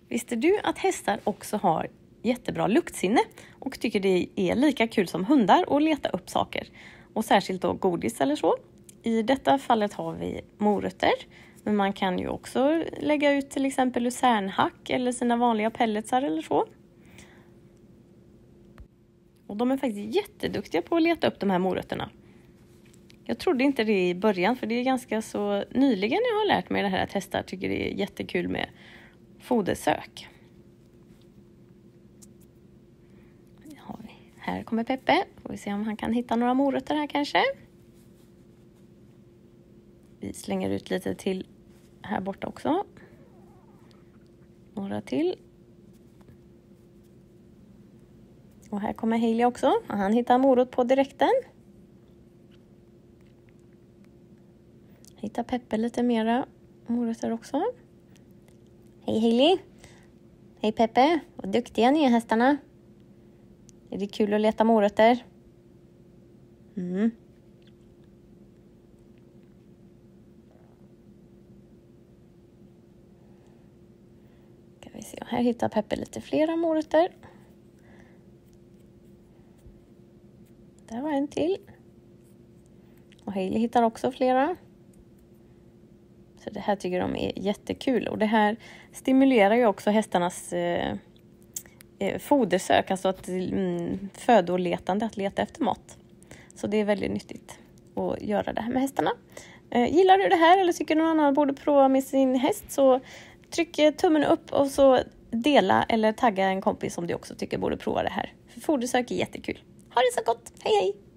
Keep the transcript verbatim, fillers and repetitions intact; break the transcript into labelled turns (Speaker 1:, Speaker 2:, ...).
Speaker 1: Visste du att hästar också har jättebra luktsinne och tycker det är lika kul som hundar att leta upp saker? Och särskilt då godis eller så. I detta fallet har vi morötter. Men man kan ju också lägga ut till exempel lucernhack eller sina vanliga pelletsar eller så. Och de är faktiskt jätteduktiga på att leta upp de här morötterna. Jag trodde inte det i början, för det är ganska så nyligen jag har lärt mig det här att hästar tycker det är jättekul med fodersök. Här kommer Peppe. Får vi se om han kan hitta några morötter här kanske. Vi slänger ut lite till här borta också. Några till. Och här kommer Hailey också. Han hittar morot på direkten. Hittar Peppe lite mera morötter också. Hej Hailey. Hej Peppe. Vad duktiga ni är hästarna. Är det kul att leta morötter? Mm. Kan vi se. Här hittar Peppe lite flera morötter. Där var en till. Och Hailey hittar också flera. Så det här tycker de är jättekul. Och det här stimulerar ju också hästarnas eh, fodersök. Alltså att, mm, födoletande, att leta efter mat. Så det är väldigt nyttigt att göra det här med hästarna. Eh, gillar du det här eller tycker någon annan borde prova med sin häst, så tryck tummen upp och så dela eller tagga en kompis som du också tycker borde prova det här. För fodersök är jättekul. Ha det så gott. Hej hej!